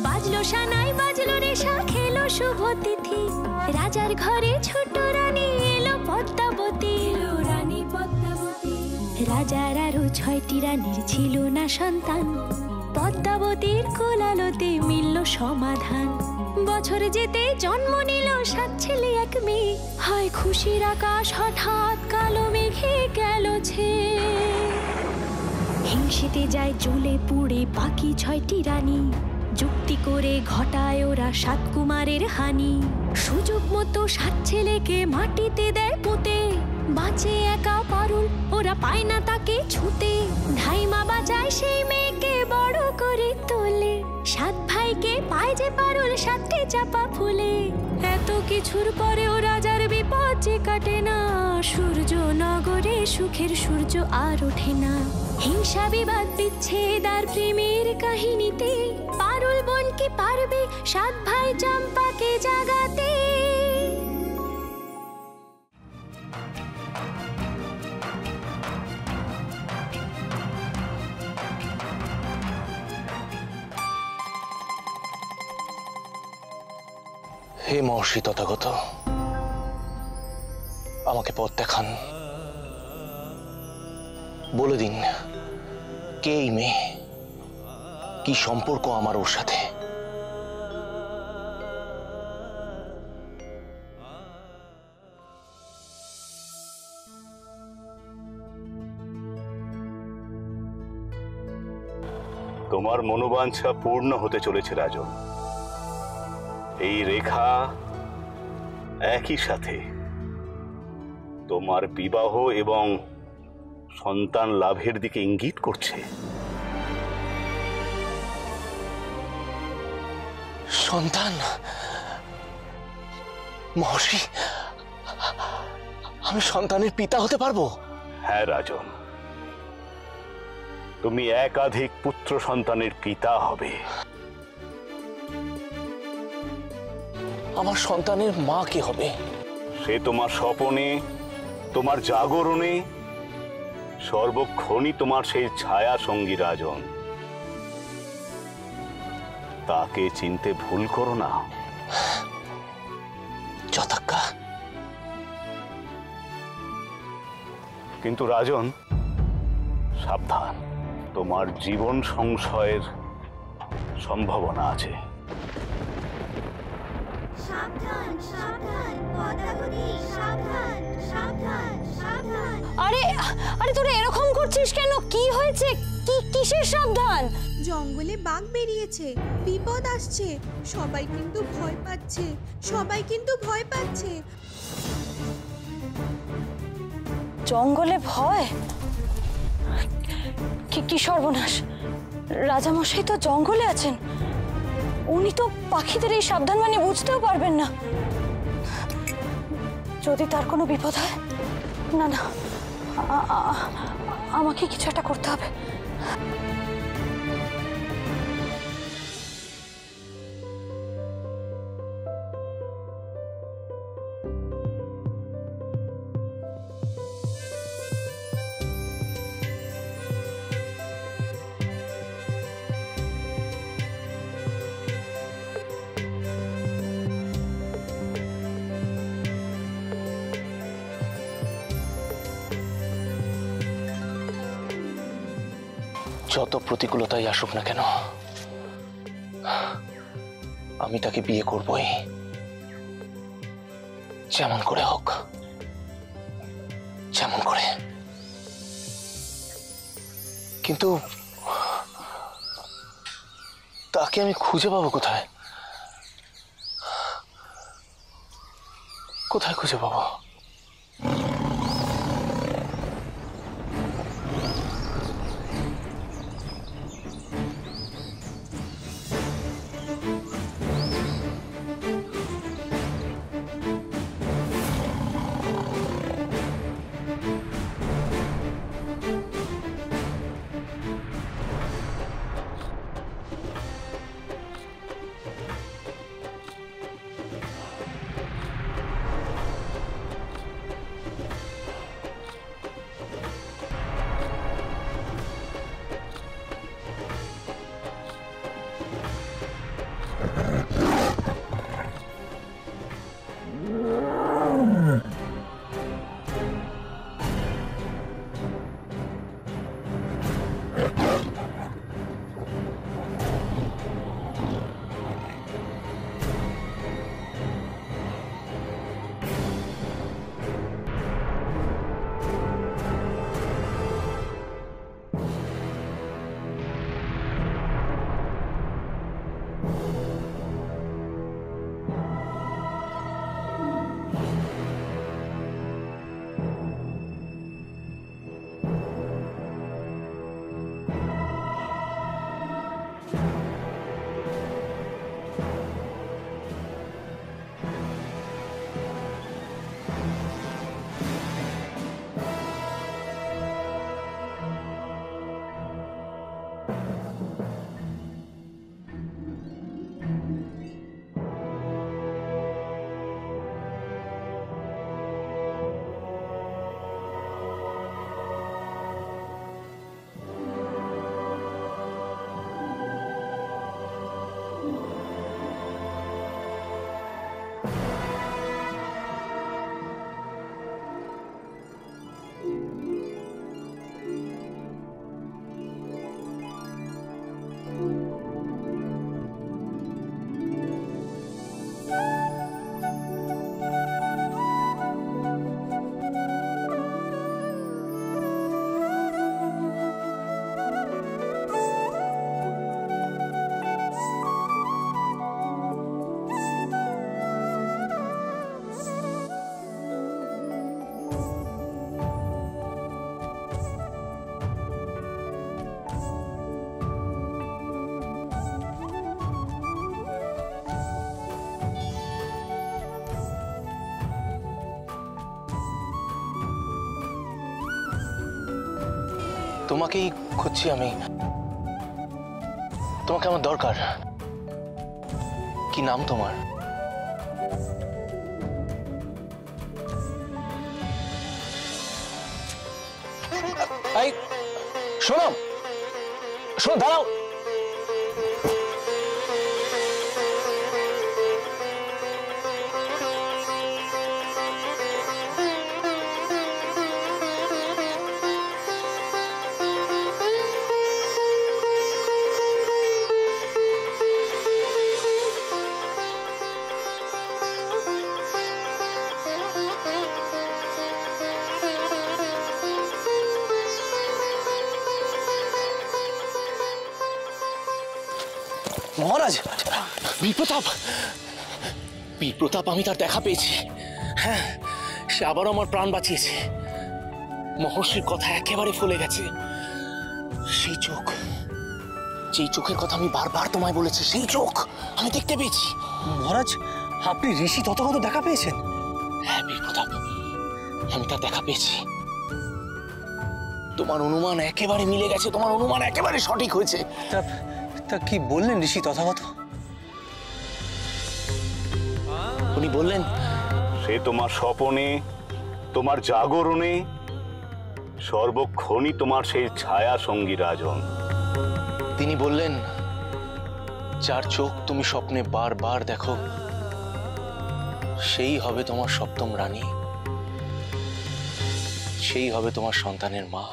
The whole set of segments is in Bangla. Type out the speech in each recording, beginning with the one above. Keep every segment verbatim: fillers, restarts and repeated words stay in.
বাজলো সানাই বাজলো রেশা খেলো শুভ তিথি রাজার ঘরে ছোট রানী এলো পদ্মাবতী এলো রানী পদ্মাবতী রাজার আরো ছয়টি রানীর ছিল না সন্তান পদ্মাবতীর কোলালোতে মিলল সমাধান বছর যেতে জন্ম নিল সাত ছেলে এক মেয়ে হয় খুশির আকাশ হঠাৎ কালো মেঘে গেল ছে হিংসেতে যায় জ্বলে পুড়ে বাকি ছয়টি রানী যুক্তি করে ঘটায় ওরা সাত কুমারের হানি সুযোগ মতো সাত ছেলেকে মাটিতে দেয় পুঁতে বাঁচে একা পারুল ওরা পায় না তাকে ছুতে ধাইমা বাঁচায় সেই মেয়েকে বড় করে তোলে সাত ভাইকে পায় যে পারুল সাতটি চাপা ফুলে এত কিছুর পরেও রাজার বিপদ যে কাটে না সূর্য নগরে সুখের সূর্য আর ওঠে না হিংসা বিবাদ বিচ্ছেদ আর প্রেমের কাহিনীতে পারুল বোন কি পারবে সাত ভাই চম্পাকে জাগাতে হে মহর্ষি তথাগত আমাকে পথ দেখান বলে দিন কে এই মেয়ে কি সম্পর্ক আমার ওর সাথে তোমার মনোবাঞ্ছা পূর্ণ হতে চলেছে রাজন এই রেখা একই সাথে তোমার বিবাহ এবং সন্তান লাভের দিকে ইঙ্গিত করছে সন্তান মহর্ষি আমি সন্তানের পিতা হতে পারবো হ্যাঁ রাজন তুমি একাধিক পুত্র সন্তানের পিতা হবে আমার সন্তানের মা কি হবে সে তোমার স্বপনে তোমার জাগরণে সর্বক্ষণই তোমার সেই ছায়া সঙ্গী রাজন তাকে চিনতে ভুল করো না যথাজ্ঞা কিন্তু রাজন সাবধান তোমার জীবন সংশয়ের সম্ভাবনা আছে সাবধান সাবধান পদ্মাবতী সাবধান সাবধান সাবধান আরে আরে তোরা এরকম করছিস কেন কি হয়েছে কি কিসের সাবধান জঙ্গলে বাঘ বেরিয়েছে বিপদ আসছে সবাই কিন্তু ভয় পাচ্ছে সবাই কিন্তু ভয় পাচ্ছে জঙ্গলে ভয় কি কি সর্বনাশ রাজামশাই তো জঙ্গলে আছেন উনি তো পাখিদের এই সাবধান মানে বুঝতেও পারবেন না যদি তার কোনো বিপদ হয় না না আমাকে কিছু একটা করতে হবে যত প্রতিকূলতাই আসুক না কেন আমি তাকে বিয়ে করবই যেমন করে হোক যেমন করে কিন্তু তাকে আমি খুঁজে পাবো কোথায় কোথায় খুঁজে পাবো তোমাকেই খুঁজছি আমি। তোমাকে আমার দরকার। কি নাম তোমার? এই শোনো, শোনো, দাঁড়াও। মহারাজ, বীর প্রতাপ, বীর প্রতাপ, আমি তার দেখা পেয়েছি। হ্যাঁ, সে আবারও আমার প্রাণ বাঁচিয়েছে। মহর্ষির কথা একেবারে ফুলে গেছে। সেই চোখ, যেই চোখের কথা আমি বারবার তোমায় বলেছি, সেই চোখ আমি দেখতে পেয়েছি। মহারাজ, আপনি ঋষি তথাগত দেখা পেয়েছেন? হ্যাঁ বীর প্রতাপ, আমি তার দেখা পেয়েছি। তোমার অনুমান একেবারে মিলে গেছে, তোমার অনুমান একেবারে সঠিক হয়েছে। তা কি বললেন ঋষি তথাগত? উনি বললেন সে তোমার স্বপনে, তোমার জাগরণে সর্বক্ষণই তোমার সেই ছায়া সঙ্গী রাজন। তিনি বললেন, যার চোখ তুমি স্বপ্নে বারবার দেখো, সেই হবে তোমার সপ্তম রানী, সেই হবে তোমার সন্তানের মা।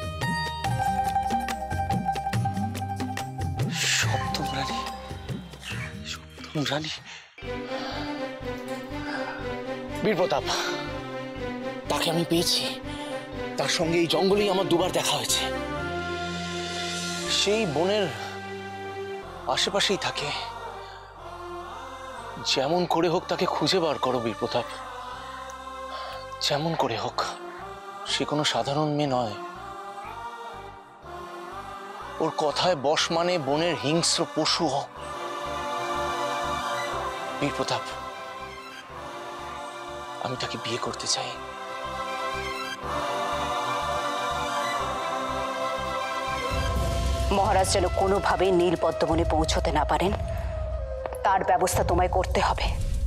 সপ্তম রানী? সপ্তম রানী? বীর প্রতাপ, তাকে আমি পেয়েছি। তার সঙ্গে এই জঙ্গলেই আমার দুবার দেখা হয়েছে। সেই বনের আশেপাশেই থাকে। যেমন করে হোক তাকে খুঁজে বার করো বীর প্রতাপ, যেমন করে হোক। সে কোনো সাধারণ মেয়ে নয়। ওর কথায় বশ মানে বনের হিংস্র পশু। বীর প্রতাপ, আমি তাকে বিয়ে করতে চাই। মহারাজ যেন কোনোভাবেই নীলপদ্মবনে পৌঁছতে না পারেন, তার ব্যবস্থা তোমায় করতে হবে।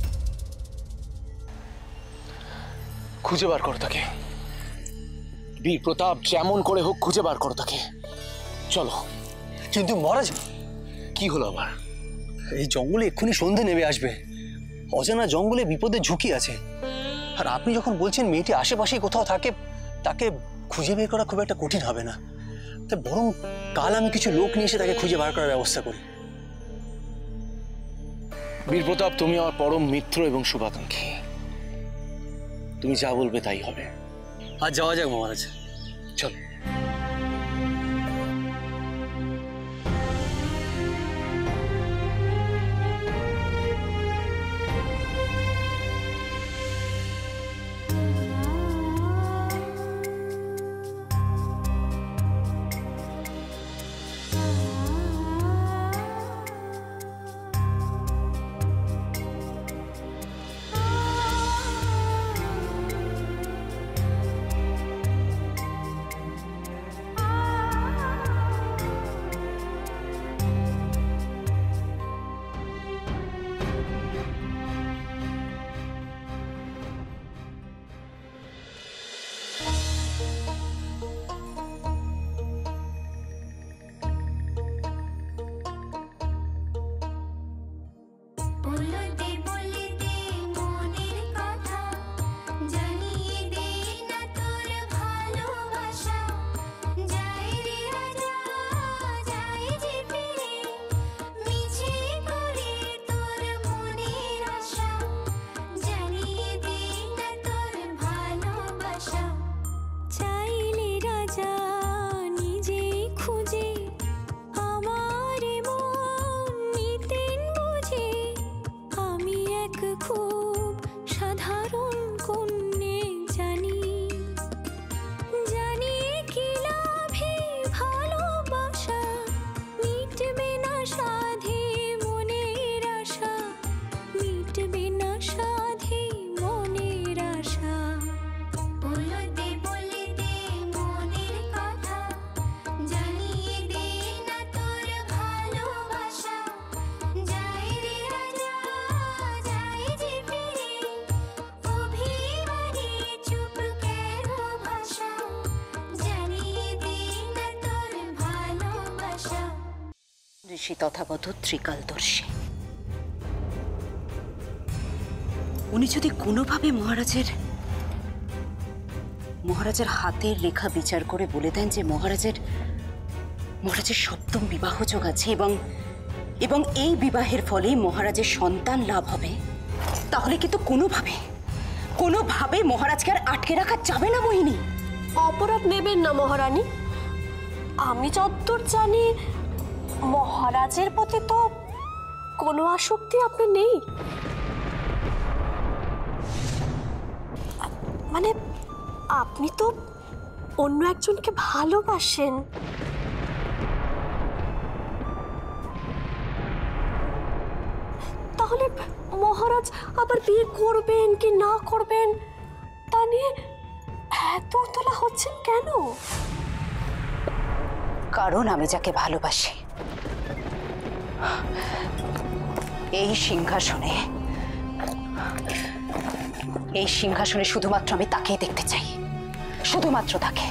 খুঁজে বার করো তাকে বীর প্রতাপ, যেমন করে হোক খুঁজে বার করো তাকে। চলো। কিন্তু মহারাজ, কি হলো আবার? এই জঙ্গলে এক্ষুনি সন্ধে নেমে আসবে। অজানা জঙ্গলে বিপদের ঝুঁকি আছে। আর আপনি যখন বলছেন মেয়েটি আশেপাশেই কোথাও থাকে, তাকে খুঁজে বের করা খুব একটা কঠিন হবে না। তাই বরং কাল আমি কিছু লোক নিয়ে এসে তাকে খুঁজে বার করার ব্যবস্থা করি। বীর প্রতাপ, তুমি আমার পরম মিত্র এবং শুভাকাঙ্ক্ষী। তুমি যা বলবে তাই হবে। আর যাওয়া যাক মহারাজ, চলো। ঋষি তথাগত ত্রিকালদর্শী। উনি যদি কোনোভাবে মহারাজের মহারাজের হাতের রেখা বিচার করে বলে দেন যে মহারাজের মহারাজের সপ্তম বিবাহ যোগ আছে এবং এবং এই বিবাহের ফলে মহারাজের সন্তান লাভ হবে, তাহলে কিন্তু কোনোভাবে কোনোভাবে মহারাজকে আর আটকে রাখা যাবে না মোহিনী। অপরাধ নেবেন না মহারানী। আমি যতদূর জানি মহারাজের প্রতি তো কোনো আসক্তি আপনার নেই। মানে আপনি তো অন্য একজনকে ভালোবাসেন। তাহলে মহারাজ আবার বিয়ে করবেন কি না করবেন তা নিয়ে এত তোলা হচ্ছেন কেন? কারণ আমি যাকে ভালোবাসি এই সিংহাসনে এই সিংহাসনে শুধুমাত্র আমি তাকেই দেখতে চাই, শুধুমাত্র তাকে।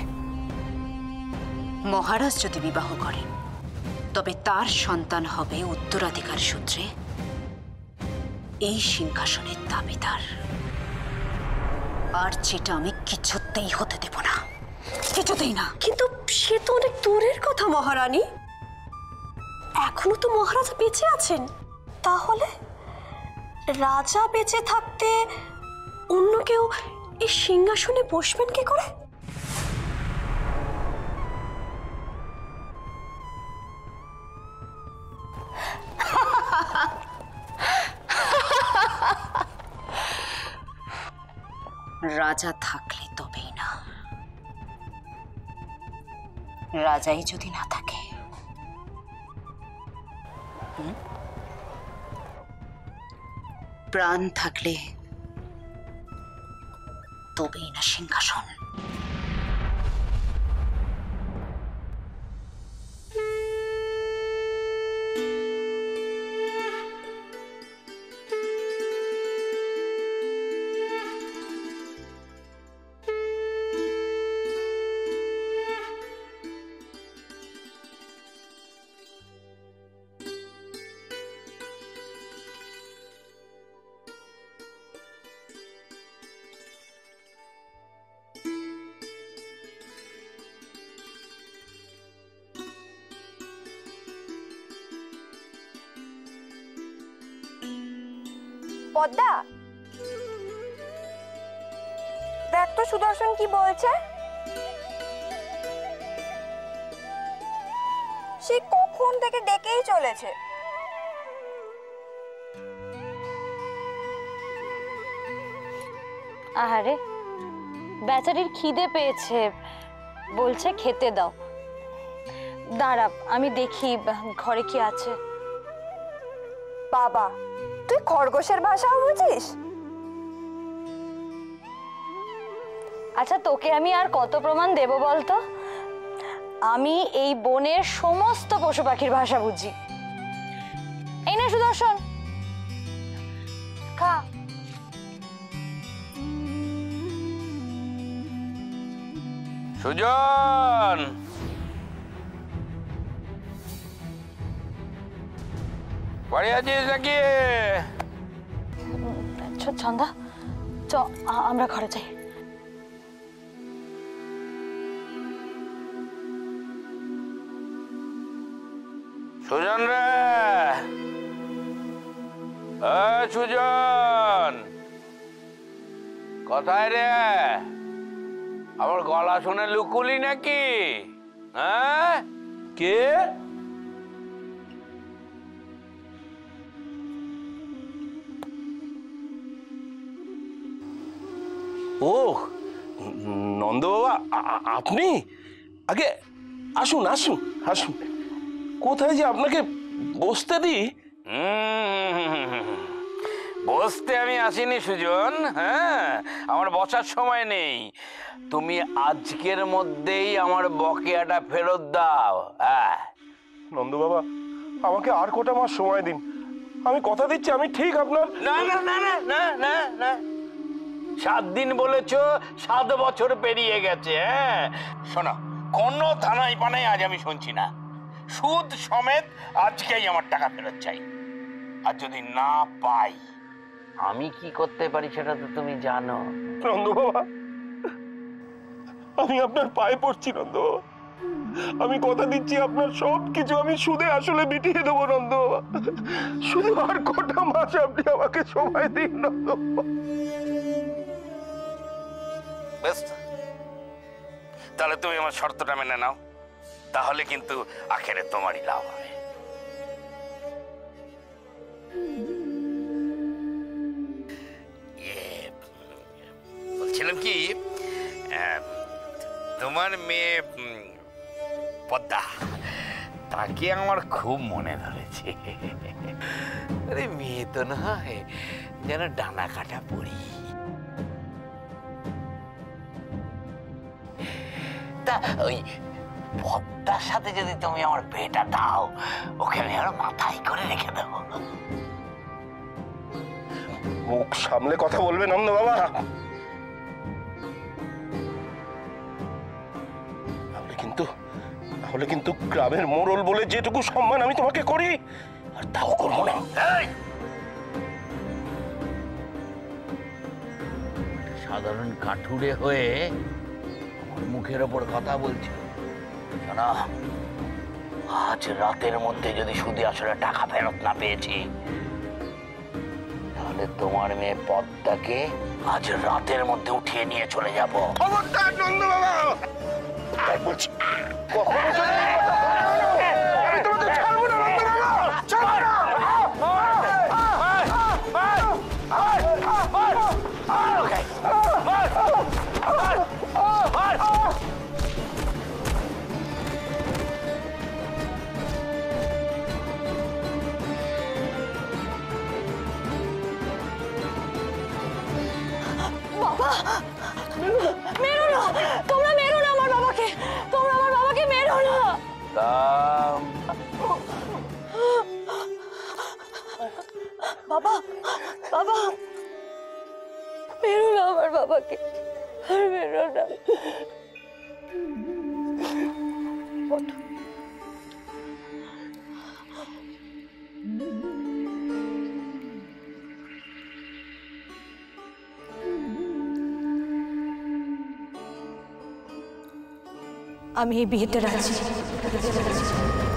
মহারাজ যদি বিবাহ করেন তবে তার সন্তান হবে উত্তরাধিকার সূত্রে এই সিংহাসনের দাবিদার, আর যেটা আমি কিছুতেই হতে দেব না, কিছুতেই না। কিন্তু সে তো অনেক দূরের কথা মহারানী। এখনো তো মহারাজা বেঁচে আছেন। তাহলে রাজা বেঁচে থাকতে অন্য কেউ এই সিংহাসনে বসবেন কি করে? রাজা থাকলে তবেই না, রাজাই যদি না থাকে প্রাণ থাকলে তবেই না সিংহাসন। পদ্মা, দেখ তো সুদর্শন কি বলছে। সে কখন থেকে ডেকেই চলেছে। আহারে, বেচারির খিদে পেয়েছে, বলছে খেতে দাও। দাঁড়া আমি দেখি ঘরে কি আছে। বাবা, তুই খরগোশের ভাষাও বুঝিস? আচ্ছা তোকে আমি আর কত প্রমাণ দেব বলতো? আমি এই বনের সমস্ত পশু পাখির ভাষা বুঝি। এই না সুদর্শন, খা। সুজন, বাড়ি আছিস নাকি? ছন্দা চ, আমরা ঘরে যাই। সুজন রে, সুজন কোথায় রে? আমার গলা শুনে লুকুলি নাকি? হ্যাঁ, কে? ও নন্দ বাবা, আপনি? আগে আসুন আসুন আসুন। কোথায় যে আপনাকে বসতে দিই? বসতে আমি আসিনি সুজন, হ্যাঁ, আমার বসার সময় নেই। তুমি আজকের মধ্যেই আমার বকেয়াটা ফেরত দাও। হ্যাঁ নন্দ বাবা, আমাকে আর কটা মাস সময় দিন, আমি কথা দিচ্ছি আমি ঠিক আপনার। না না না না না না না, সাত দিন বলেছো, সাত বছর পেরিয়ে গেছে। হ্যাঁ শোনো, কোনো থানায় পানায় আজ আমি শুনছি না। সুদ সমেত আজকেই আমার টাকা ফেরত চাই। আর যদি না পাই আমি কি করতে পারি সেটা তো তুমি জানো। নন্দ বাবা, আমি আপনার পায়ে পড়ছি নন্দ বাবা, আমি কথা দিচ্ছি আপনার সব কিছু আমি সুদে আসলে মিটিয়ে দেবো নন্দ বাবা। শুধু আর কটা মাস আপনি আমাকে সময় দিন নন্দ বাবা। বেশ, তাহলে তুমি আমার শর্তটা মেনে নাও, তাহলে কিন্তু আখেরে তোমারই লাভ হবে। বলছিলাম কি, তোমার মেয়ে পদ্মা, তাকে আমার খুব মনে ধরেছে। আরে মেয়ে তো নয়, যেন ডানা কাটা পড়ি। তা ওই পদ্মার সাথে যদি তুমি আমার বিয়েটা দাও, ওকে আমি আর মাথায় করে রেখে দেবো। মুখ সামলে কথা বলবে নন্দ বাবা। তাহলে কিন্তু তাহলে কিন্তু গ্রামের মোড়ল বলে যেটুকু সম্মান আমি তোমাকে করি, আর তাও করবো না। সাধারণ কাঠুরে হয়ে আমার মুখের ওপর কথা বলছো। শোনো, আজ রাতের মধ্যে যদি সুদে আসলে টাকা ফেরত না পেয়েছি, তাহলে তোমার মেয়ে পদ্মাকে আজ রাতের মধ্যে উঠিয়ে নিয়ে চলে যাবো। খবরদার নন্দ বাবা, তাই বলছি কখনো যদি আমি তোমাকে ছাড়বো না নন্দ বাবা, ছাড়বো না। বাবা, মেরো না, তোমরা মেরো না আমার বাবাকে, তোমরা আমার বাবাকে মেরো না। বাবা, বাবা, মেরো না আমার বাবাকে, আর মেরো না। আমি এই বিয়েতে রাজি।